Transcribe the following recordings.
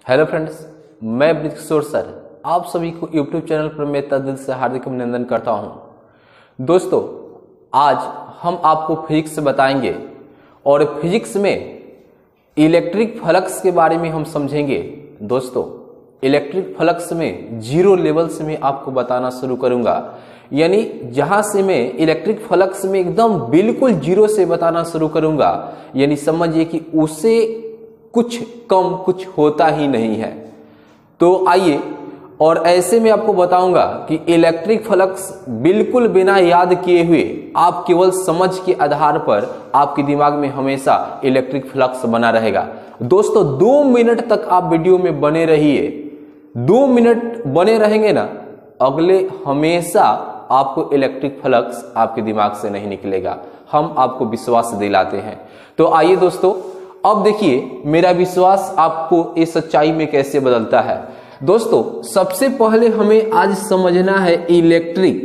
Hello friends, मैं Brij Kishore sir आप सभी को यूट्यूब चैनल पर मैं तहे दिल से हार्दिक अभिनंदन करता हूं। दोस्तों, आज हम आपको फिजिक्स बताएंगे और फिजिक्स में इलेक्ट्रिक फ्लक्स के बारे में हम समझेंगे। दोस्तों, इलेक्ट्रिक फ्लक्स में जीरो लेवल से मैं आपको बताना शुरू करूंगा, यानी जहां से मैं इलेक्ट्रिक फ्लक्स में एकदम बिल्कुल जीरो से बताना शुरू करूंगा, यानी समझिए कि उसे कुछ कम कुछ होता ही नहीं है। तो आइए, और ऐसे में आपको बताऊंगा कि इलेक्ट्रिक फ्लक्स बिल्कुल बिना याद किए हुए आप केवल समझ के आधार पर आपके दिमाग में हमेशा इलेक्ट्रिक फ्लक्स बना रहेगा। दोस्तों, 2 मिनट तक आप वीडियो में बने रहिए। 2 मिनट बने रहेंगे ना, अगले हमेशा आपको इलेक्ट्रिक फ्लक्स आपके दिमाग से नहीं निकलेगा, हम आपको विश्वास दिलाते हैं। तो आइए दोस्तों, अब देखिए मेरा विश्वास आपको इस सच्चाई में कैसे बदलता है। दोस्तों, सबसे पहले हमें आज समझना है इलेक्ट्रिक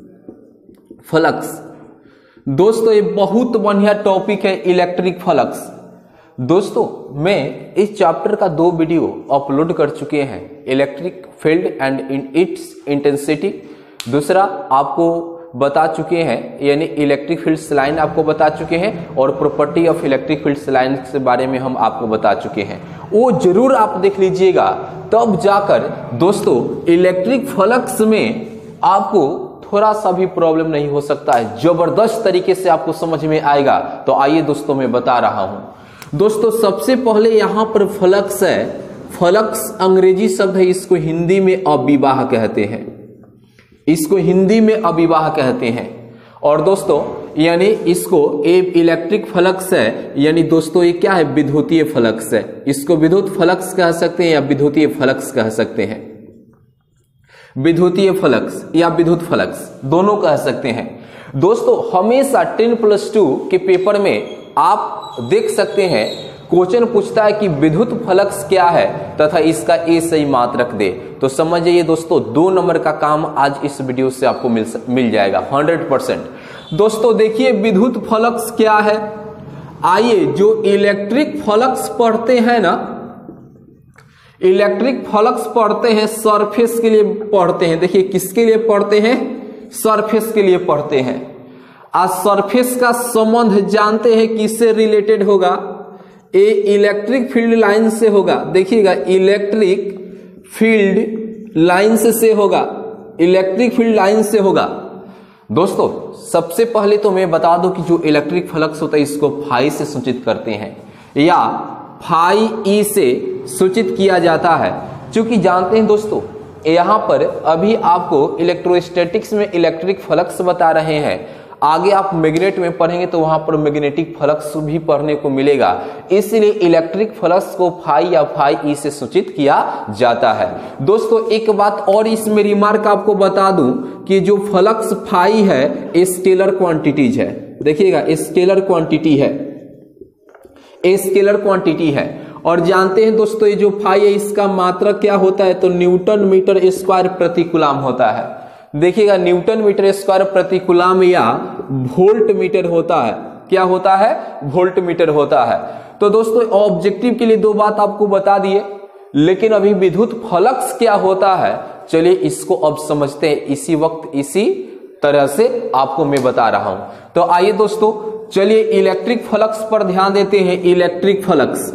फ्लक्स। दोस्तों, ये बहुत बढ़िया टॉपिक है इलेक्ट्रिक फ्लक्स। दोस्तों, मैं इस चैप्टर का 2 वीडियो अपलोड कर चुके हैं, electric field and in its intensity. दूसरा आपको बता चुके हैं, यानी इलेक्ट्रिक फील्ड लाइन आपको बता चुके हैं, और property of electric field line के बारे में हम आपको बता चुके हैं। वो जरूर आप देख लीजिएगा, तब जाकर दोस्तों इलेक्ट्रिक फ्लक्स में आपको थोड़ा सा भी प्रॉब्लम नहीं हो सकता है, जबरदस्त तरीके से आपको समझ में आएगा। तो आइए दोस्तों, मैं बता रहा हूं। दोस्तों, सबसे पहले यहां पर फ्लक्स है। फ्लक्स अंग्रेजी शब्द है, इसको हिंदी में अविवाह कहते हैं, इसको हिंदी में अविवाह कहते हैं। और दोस्तों, यानी इसको इलेक्ट्रिक फ्लक्स है, यानी दोस्तों ये क्या है, विद्युतीय फ्लक्स है। इसको विद्युत फ्लक्स कह सकते हैं या विद्युतीय फ्लक्स कह सकते हैं। विद्युतीय फ्लक्स या विद्युत फ्लक्स दोनों कह सकते हैं। दोस्तों, हमेशा 10+2 के पेपर में आप देख सकते हैं, क्वेश्चन पूछता है कि विद्युत फ्लक्स क्या है तथा इसका ए सही मात्रक दे। तो समझिए दोस्तों, 2 नंबर का काम आज इस वीडियो से आपको मिल जाएगा 100%। दोस्तों देखिए, विद्युत फ्लक्स क्या है। आइए, जो इलेक्ट्रिक फ्लक्स पढ़ते हैं ना, इलेक्ट्रिक फ्लक्स पढ़ते हैं सरफेस के लिए पढ़ते हैं। देखिए, किसके लिए पढ़ते हैं, सरफेस के लिए पढ़ते हैं। आज सरफेस का संबंध जानते हैं किससे रिलेटेड होगा, ये इलेक्ट्रिक फील्ड लाइन से होगा। देखिएगा, इलेक्ट्रिक फील्ड लाइन से होगा, इलेक्ट्रिक फील्ड लाइन से होगा। दोस्तों, सबसे पहले तो मैं बता दूं कि जो इलेक्ट्रिक फ्लक्स होता है इसको फाई से सूचित करते हैं या फाई ई से सूचित किया जाता है। क्योंकि जानते हैं दोस्तों, यहां पर अभी आपको इलेक्ट्रोस्टैटिक्स में इलेक्ट्रिक फ्लक्स बता रहे हैं, आगे आप मैग्नेट में पढ़ेंगे तो वहां पर मैग्नेटिक फ्लक्स भी पढ़ने को मिलेगा। इसलिए इलेक्ट्रिक फ्लक्स को फाई या फाई ई से सूचित किया जाता है। दोस्तों, एक बात और इसमें रिमार्क आपको बता दूं कि जो फ्लक्स फाई है स्केलर क्वांटिटीज है। देखिएगा, स्केलर क्वांटिटी है, स्केलर क्वांटिटी है। और जानते हैं दोस्तों, ये जो फाई है इसका मात्रक क्या होता है, तो न्यूटन मीटर स्क्वायर प्रति कूलम होता है। देखिएगा, न्यूटन मीटर स्क्वायर प्रति कूलम या वोल्ट मीटर होता है। क्या होता है, वोल्ट मीटर होता है। तो दोस्तों, ऑब्जेक्टिव के लिए 2 बात आपको बता दिए, लेकिन अभी विद्युत फ्लक्स क्या होता है, चलिए इसको अब समझते हैं। इसी वक्त इसी तरह से आपको मैं बता रहा हूं। तो आइए दोस्तों, चलिए इलेक्ट्रिक फ्लक्स पर ध्यान देते हैं। इलेक्ट्रिक फ्लक्स,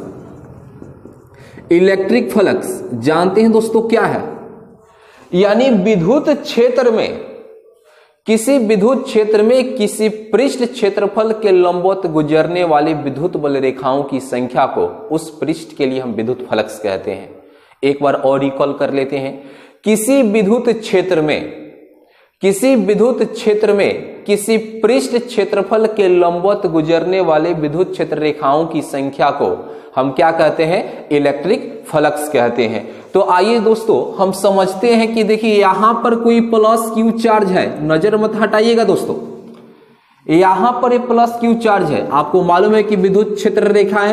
इलेक्ट्रिक फ्लक्स जानते हैं दोस्तों क्या है, यानी विद्युत क्षेत्र में, किसी विद्युत क्षेत्र में किसी पृष्ठ क्षेत्रफल के लंबवत गुजरने वाली विद्युत बल रेखाओं की संख्या को, उस पृष्ठ के लिए हम विद्युत फ्लक्स कहते हैं। एक बार और रिकॉल कर लेते हैं। किसी विद्युत क्षेत्र में, किसी विद्युत क्षेत्र में किसी पृष्ठ क्षेत्रफल के लंबवत गुजरने वाले विद्युत क्षेत्र रेखाओं की संख्या को हम क्या कहते हैं, इलेक्ट्रिक फ्लक्स कहते हैं। तो आइए दोस्तों, हम समझते हैं कि देखिए यहां पर कोई प्लस क्यू चार्ज है, नजर मत हटाइएगा दोस्तों, यहां पर एक प्लस क्यू चार्ज है। आपको मालूम है कि विद्युत क्षेत्र रेखाएं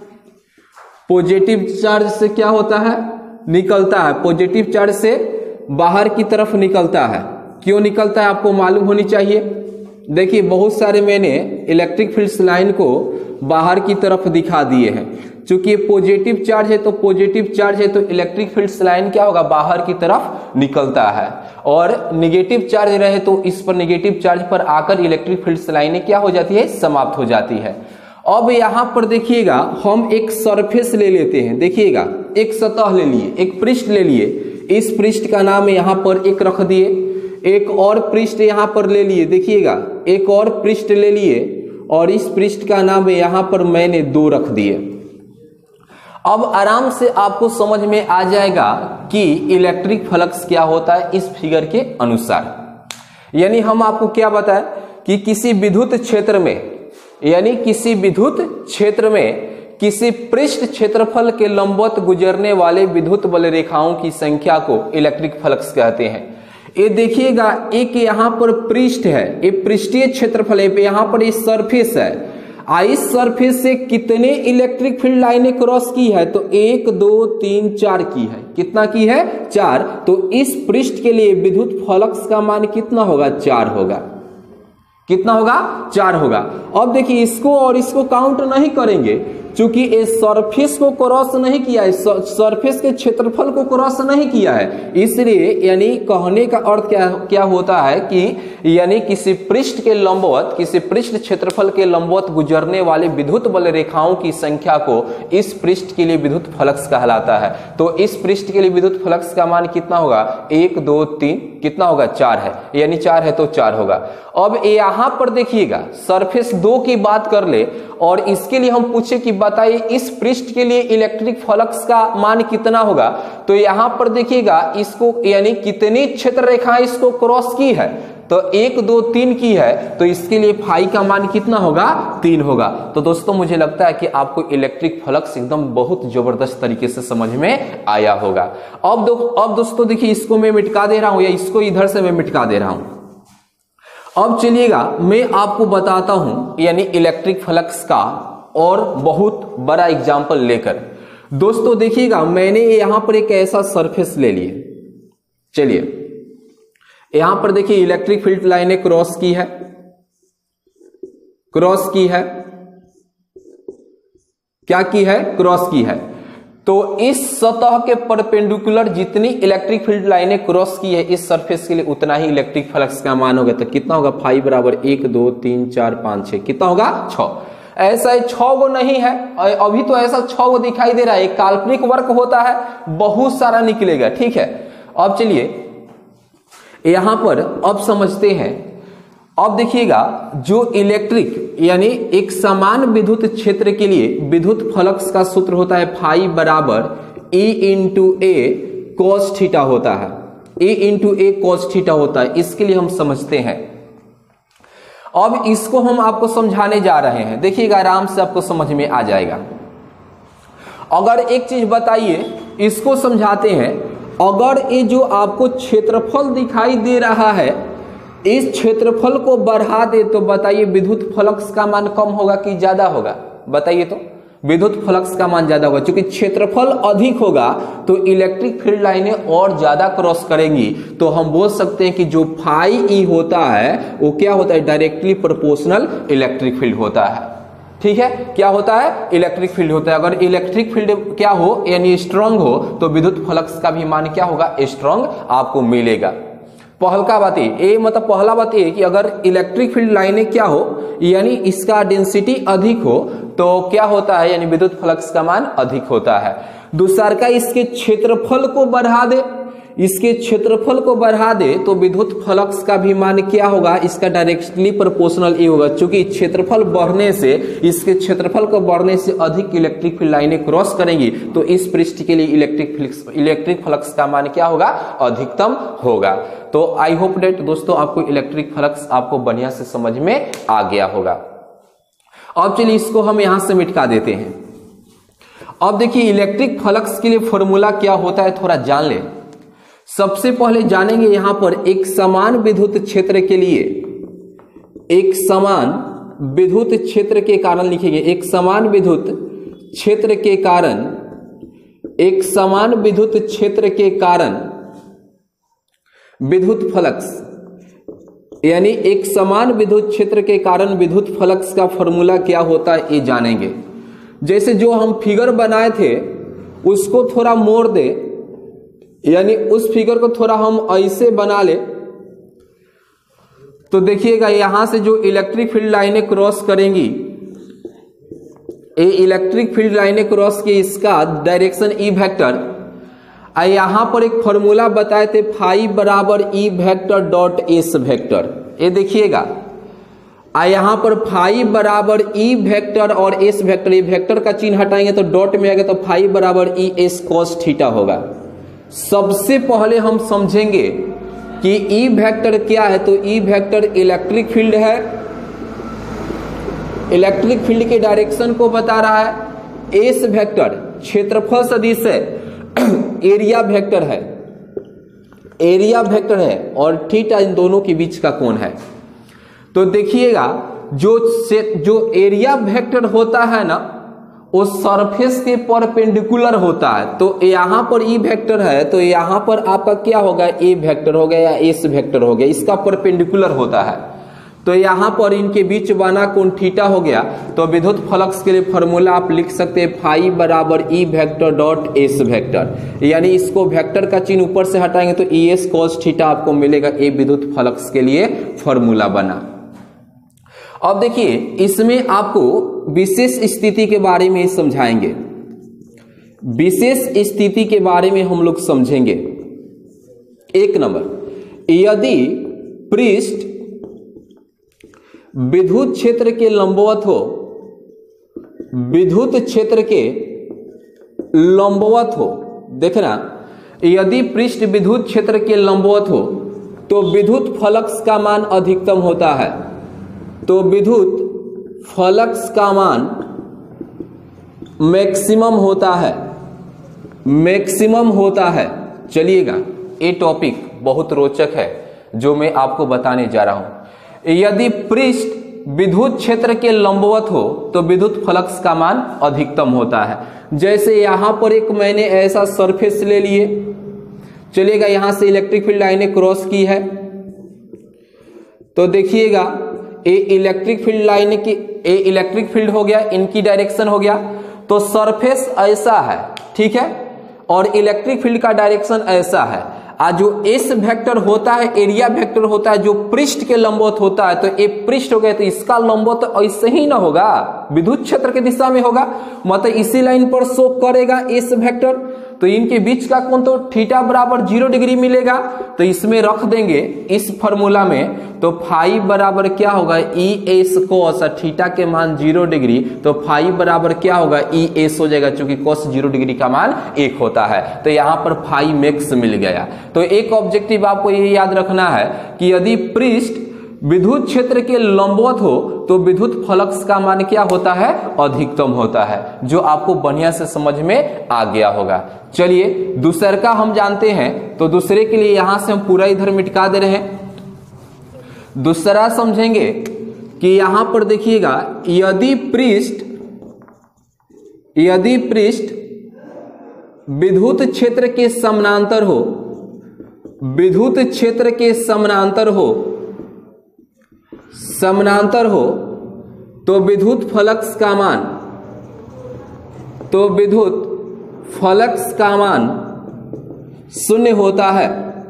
पॉजिटिव चार्ज से क्या होता है, निकलता है, पॉजिटिव चार्ज से बाहर की तरफ निकलता है। क्यों निकलता है आपको मालूम होनी चाहिए। देखिए, बहुत सारे मैंने इलेक्ट्रिक फील्ड लाइन को बाहर की तरफ दिखा दिए हैं। चूंकि ये पॉजिटिव चार्ज है तो पॉजिटिव चार्ज है तो इलेक्ट्रिक फील्ड लाइन क्या होगा, बाहर की तरफ निकलता है, और नेगेटिव चार्ज रहे तो इस पर नेगेटिव चार्ज पर आकर इलेक्ट्रिक फील्ड लाइनें क्या हो जाती है, समाप्त हो जाती है। अब यहां पर देखिएगा हम एक सरफेस ले लेते हैं, देखिएगा एक सतह ले लिए, एक पृष्ठ ले लिए, इस पृष्ठ का नाम यहां पर एक रख दिए, एक और पृष्ठ यहां पर ले लिए, देखिएगा एक और पृष्ठ ले लिए और इस पृष्ठ का नाम यहां पर मैंने 2 रख दिए। अब आराम से आपको समझ में आ जाएगा कि इलेक्ट्रिक फ्लक्स क्या होता है इस फिगर के अनुसार। यानी हम आपको क्या बताएं कि किसी विद्युत क्षेत्र में, यानी किसी विद्युत क्षेत्र में किसी पृष्ठ क्षेत्रफल के लंबवत गुजरने वाले विद्युत बल रेखाओं की संख्या को इलेक्ट्रिक फ्लक्स कहते हैं। ये देखिएगा एक यहां पर पृष्ठ है, ये पृष्ठीय क्षेत्रफल है, यहां पर ये सरफेस है, इस सरफेस से कितने इलेक्ट्रिक फील्ड लाइनें क्रॉस की है, तो 1 2 3 4 की है। कितना की है, 4। तो इस पृष्ठ के लिए विद्युत फ्लक्स का मान कितना होगा, 4 होगा। कितना होगा, 4 होगा। अब देखिए इसको और इसको काउंट नहीं करेंगे, चूंकि इस सरफेस को क्रॉस नहीं किया है, सरफेस के क्षेत्रफल को क्रॉस नहीं किया है, इसलिए यानी कहने का अर्थ क्या होता है कि यानी किसी पृष्ठ के लंबवत, किसी पृष्ठ क्षेत्रफल के लंबवत गुजरने वाले विद्युत बल रेखाओं की संख्या को इस पृष्ठ के लिए विद्युत फ्लक्स कहलाता है। तो इस पृष्ठ के लिए विद्युत फ्लक्स का मान कितना होगा, 1 2 3, कितना होगा, 4 है, यानी 4 है तो 4 होगा। अब यहां पर देखिएगा सरफेस 2 की बात कर ले और इसके लिए हम पूछे कि बताइए इस पृष्ठ के लिए इलेक्ट्रिक फ्लक्स का मान कितना होगा, तो यहां पर देखिएगा इसको यानी कितनी क्षेत्र रेखाएं इसको क्रॉस की है, तो 1 2 3 की है, तो इसके लिए फाई का मान कितना होगा, 3 होगा। तो दोस्तों मुझे लगता है कि आपको इलेक्ट्रिक फ्लक्स एकदम बहुत जबरदस्त तरीके से समझ में आया होगा। अब दोस्तों देखिए इसको मैं मिटका दे रहा हूं, या इसको इधर से मैं मिटका दे रहा हूं। अब चलिएगा मैं आपको बताता हूं यानी इलेक्ट्रिक फ्लक्स का और बहुत बड़ा एग्जाम्पल लेकर। दोस्तों देखिएगा मैंने यहां पर एक ऐसा सरफेस ले लिया, चलिए यहां पर देखिए इलेक्ट्रिक फील्ड लाइनें क्रॉस की है, क्रॉस की है, क्या की है, क्रॉस की है। तो इस सतह के परपेंडिकुलर जितनी इलेक्ट्रिक फील्ड लाइनें क्रॉस की है इस सरफेस के लिए उतना ही इलेक्ट्रिक फ्लक्स का मान होगा। तो कितना होगा, फाई बराबर 1 2 3 4 5 6, कितना होगा, 6। ऐसा 6 गो नहीं है, अभी तो ऐसा 6 गो दिखाई दे रहा है, एक काल्पनिक वर्क होता है, बहुत सारा निकलेगा, ठीक है। अब चलिए यहां पर अब समझते हैं। अब देखिएगा जो इलेक्ट्रिक यानी एक समान विद्युत क्षेत्र के लिए विद्युत फ्लक्स का सूत्र होता है फाई बराबर E into A cos theta होता है, E into A cos theta होता है। इसके लिए हम समझते हैं। अब इसको हम आपको समझाने जा रहे हैं, देखिएगा आराम से आपको समझ में आ जाएगा। अगर एक चीज बताइए, इसको समझाते हैं। अगर ये जो आपको क्षेत्रफल दिखाई दे रहा है इस क्षेत्रफल को बढ़ा दे तो बताइए विद्युत फ्लक्स का मान कम होगा कि ज्यादा होगा, बताइए तो। विद्युत फ्लक्स का मान ज्यादा होगा, क्योंकि क्षेत्रफल अधिक होगा तो इलेक्ट्रिक फील्ड लाइनें और ज्यादा क्रॉस करेंगी। तो हम बोल सकते हैं कि जो फाई ई होता है वो क्या होता है, डायरेक्टली प्रोपोर्शनल इलेक्ट्रिक फील्ड होता है, ठीक है। क्या होता है, इलेक्ट्रिक फील्ड होता है। अगर इलेक्ट्रिक फील्ड क्या हो यानी स्ट्रांग हो तो विद्युत फ्लक्स का भी मान क्या होगा, स्ट्रांग आपको मिलेगा। पहला बात ये मतलब पहला बात ये कि अगर इलेक्ट्रिक फील्ड लाइनें क्या हो यानी इसका डेंसिटी अधिक हो तो क्या होता है, यानी विद्युत फ्लक्स का मान अधिक होता है। दूसरा का इसके क्षेत्रफल को बढ़ा दे, इसके क्षेत्रफल को बढ़ा दे तो विद्युत फ्लक्स का भी मान क्या होगा, इसका डायरेक्टली प्रोपोर्शनल ये होगा। क्योंकि क्षेत्रफल बढ़ने से, इसके क्षेत्रफल को बढ़ने से अधिक इलेक्ट्रिक फील्ड लाइनें क्रॉस करेंगी तो इस पृष्ठ के लिए इलेक्ट्रिक फ्लक्स का मान क्या होगा, अधिकतम होगा। तो आई होप डेट दोस्तों आपको इलेक्ट्रिक फ्लक्स आपको बढ़िया से समझ में आ गया होगा। अब चलिए इसको हम यहां से मिटा देते हैं। अब देखिए इलेक्ट्रिक फ्लक्स के लिए फॉर्मूला क्या होता है थोड़ा जान ले। सबसे पहले जानेंगे यहां पर एक समान विद्युत क्षेत्र के लिए, एक समान विद्युत क्षेत्र के कारण लिखेंगे, एक समान विद्युत क्षेत्र के कारण, एक समान विद्युत क्षेत्र के कारण विद्युत फ्लक्स, यानी एक समान विद्युत क्षेत्र के कारण विद्युत फ्लक्स का फॉर्मूला क्या होता है ये जानेंगे। जैसे जो हम फिगर बनाए थे उसको थोड़ा मोड़ दे, यानी उस फिगर को थोड़ा हम ऐसे बना ले, तो देखिएगा यहां से जो इलेक्ट्रिक फील्ड लाइनें क्रॉस करेंगी, ये इलेक्ट्रिक फील्ड लाइनें क्रॉस की, इसका डायरेक्शन ई वेक्टर, यहां पर एक फॉर्मूला बताए थे फाई बराबर E vector dot S vector. ये देखिएगा यहां पर फाई बराबर ई वेक्टर और एस वेक्टर, ये वेक्टर का चिन्ह हटाएंगे तो डॉट में आएगा, तो फाई बराबर ई एस कॉस थीटा होगा। सबसे पहले हम समझेंगे कि ई वेक्टर क्या है। तो ई वेक्टर इलेक्ट्रिक फील्ड है, इलेक्ट्रिक फील्ड के डायरेक्शन को बता रहा है। एस वेक्टर क्षेत्रफल सदिश है, एरिया वेक्टर है, एरिया वेक्टर है, और थीटा इन दोनों के बीच का कोण है। तो देखिएगा जो एरिया वेक्टर होता है ना, वो सरफेस के परपेंडिकुलर होता है। तो यहां पर ई वेक्टर है, तो यहां पर आपका क्या होगा, ए वेक्टर हो गया या एस वेक्टर हो गया, इसका परपेंडिकुलर होता है। तो यहां पर इनके बीच बना कोण थीटा हो गया। तो विद्युत फ्लक्स के लिए फॉर्मूला आप लिख सकते हैं फाई बराबर E vector dot S vector, यानी इसको वेक्टर का चिन्ह ऊपर से हटाएंगे तो ई एस कॉस थीटा आपको मिलेगा। ये विद्युत फ्लक्स के लिए फॉर्मूला बना। अब देखिए इसमें आपको विशेष स्थिति के बारे में समझाएंगे, विशेष स्थिति के बारे में हम लोग समझेंगे। 1 नंबर, यदि पृष्ठ विद्युत क्षेत्र के लंबवत हो, विद्युत क्षेत्र के लंबवत हो, देखना यदि पृष्ठ विद्युत क्षेत्र के लंबवत हो तो विद्युत फ्लक्स का मान अधिकतम होता है। तो विद्युत फ्लक्स का मान मैक्सिमम होता है, मैक्सिमम होता है। चलिएगा ये टॉपिक बहुत रोचक है जो मैं आपको बताने जा रहा हूं। यदि पृष्ठ विद्युत क्षेत्र के लंबवत हो तो विद्युत फ्लक्स का मान अधिकतम होता है। जैसे यहां पर एक मैंने ऐसा सरफेस ले लिए, चलिएगा यहां से इलेक्ट्रिक फील्ड लाइनें क्रॉस की है, तो देखिएगा ये इलेक्ट्रिक फील्ड लाइन की, ये इलेक्ट्रिक फील्ड हो गया, इनकी डायरेक्शन हो गया। तो सरफेस ऐसा है, ठीक है, और इलेक्ट्रिक फील्ड का डायरेक्शन ऐसा है। जो एस वेक्टर होता है, एरिया वेक्टर होता है, जो पृष्ठ के लंबवत होता है, तो ये पृष्ठ हो गया, तो इसका लंबवत तो ऐसे ही ना होगा, विद्युत क्षेत्र के दिशा में होगा, मतलब इसी लाइन पर शो करेगा एस वेक्टर। तो इनके बीच का कोण तो थीटा बराबर 0 डिग्री मिलेगा। तो इसमें रख देंगे इस फॉर्मूला में, तो फाई बराबर क्या होगा, ई एस कॉस, थीटा के मान 0 डिग्री, तो फाई बराबर क्या होगा, ई एस हो जाएगा, क्योंकि कॉस 0 डिग्री का मान 1 होता है। तो यहां पर फाई मैक्स मिल गया। तो एक ऑब्जेक्टिव आपको ये याद रखना है कि यदि पृष्ठ विद्युत क्षेत्र के लंबवत हो तो विद्युत फ्लक्स का मान क्या होता है, अधिकतम होता है, जो आपको बढ़िया से समझ में आ गया होगा। चलिए दूसरे का हम जानते हैं, तो दूसरे के लिए यहां से हम पूरा इधर मिटका दे रहे हैं। दूसरा समझेंगे कि यहां पर देखिएगा यदि पृष्ठ विद्युत क्षेत्र के समानांतर हो, विद्युत क्षेत्र के समानांतर हो तो विद्युत फ्लक्स का मान, तो विद्युत फ्लक्स का मान 0 होता है,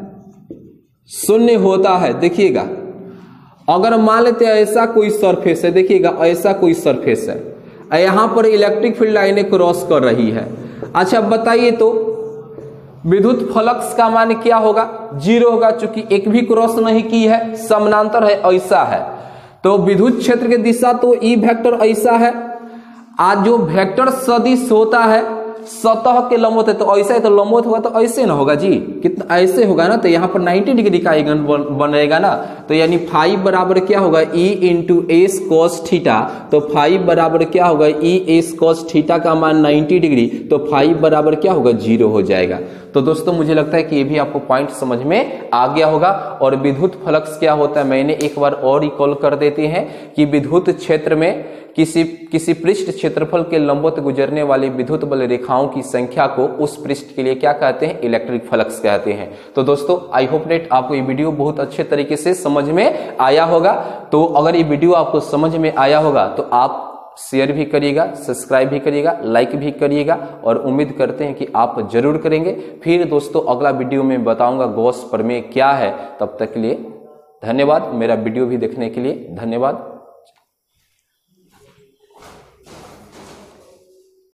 0 होता है। देखिएगा अगर मान लेते हैं ऐसा कोई सरफेस है, देखिएगा ऐसा कोई सरफेस है, यहां पर इलेक्ट्रिक फील्ड लाइनें क्रॉस कर रही है। अच्छा बताइए तो विद्युत फ्लक्स का मान क्या होगा, 0 होगा, चूंकि एक भी क्रॉस नहीं की है, समानांतर है, ऐसा है। तो विद्युत क्षेत्र की दिशा तो ई वेक्टर ऐसा है, आज जो वेक्टर सदिश होता है सतह के लंबवत है, तो ऐसा है, तो लंबवत होगा तो ऐसे ना होगा जी, कितना ऐसे होगा ना, तो यहाँ पर 90 डिग्री का एंगल बनेगा ना। तो यानी फाई बराबर क्या होगा, E into S cos theta. तो फाई बराबर क्या होगा, ई एस कॉस थीटा का मान 90 डिग्री, तो फाई बराबर क्या होगा, 0 हो जाएगा। तो दोस्तों मुझे लगता है कि ये भी आपको पॉइंट समझ में आ गया होगा। और विद्युत फ्लक्स क्या होता है, मैंने एक बार और रिकॉल कर देते हैं कि विद्युत क्षेत्र में किसी पृष्ठ क्षेत्रफल के लंबवत गुजरने वाली विद्युत बल रेखाओं की संख्या को उस पृष्ठ के लिए क्या कहते हैं, इलेक्ट्रिक फ्लक्स कहते हैं। तो दोस्तों आई होप डेट आपको ये वीडियो बहुत अच्छे तरीके से समझ में आया होगा। तो अगर ये वीडियो आपको समझ में आया होगा तो आप शेयर भी करिएगा, सब्सक्राइब भी करिएगा, लाइक भी करिएगा और उम्मीद करते हैं कि आप जरूर करेंगे। फिर दोस्तों अगला वीडियो में बताऊंगा गॉस प्रमेय क्या है। तब तक के लिए धन्यवाद। मेरा वीडियो भी देखने के लिए धन्यवाद।